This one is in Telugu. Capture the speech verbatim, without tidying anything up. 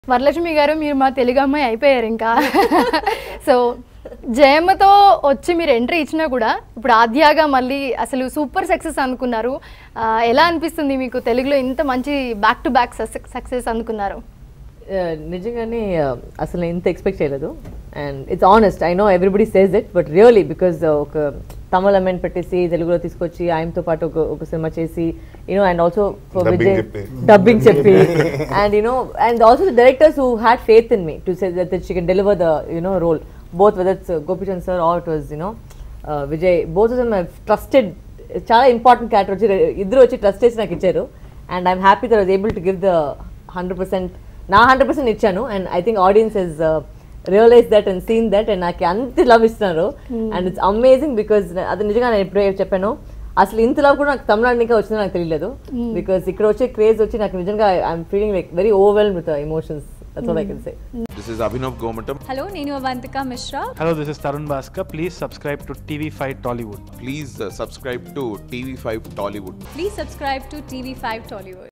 వరలక్ష్మి గారు మీరు మా తెలుగు అమ్మాయి అయిపోయారు ఇంకా. సో జయమ్మతో వచ్చి మీరు ఎంట్రీ ఇచ్చినా కూడా ఇప్పుడు ఆద్యాగా మళ్ళీ అసలు సూపర్ సక్సెస్ అందుకున్నారు. ఎలా అనిపిస్తుంది మీకు తెలుగులో ఇంత మంచి బ్యాక్ టు బ్యాక్ సక్సెస్ అందుకున్నారు? నిజంగానే అసలు ఇంత ఎక్స్పెక్ట్ చేయలేదు. And it's honest, I know everybody says it, but really because ఒక తమిళ అమెన్ పెట్టేసి తెలుగులో తీసుకొచ్చి ఆయనతో పాటు ఒక ఒక సినిమా చేసి you know and also for Vijay dubbing చెప్పి and you know and also the directors who had faith in me to say that she can deliver the you know role, both whether it's uh, Gopichand sir or it was you know uh, Vijay, both of them have trusted. Chala important character vachi iddaru vachi trust chesi naku icharu and I'm happy that I was able to give the one hundred percent na one hundred percent ichanu and I think audience has uh, realized that and seen that and naku anti love istunaru and it's amazing because adu nijanga nenu ippude cheppanu asalu inta love kuda naku tamilnadinka vachindi naku teliyaledu because ikkada vache craze vachi naku nijanga I'm feeling like very overwhelmed with the emotions. That's mm. all I can say. This is Abhinav Gomatam. Hello, Nenu Avantika Mishra. Hello, this is Tarun Bhaskar. Please subscribe to T V five Tollywood. Please uh, subscribe to T V five Tollywood. Please subscribe to T V five Tollywood.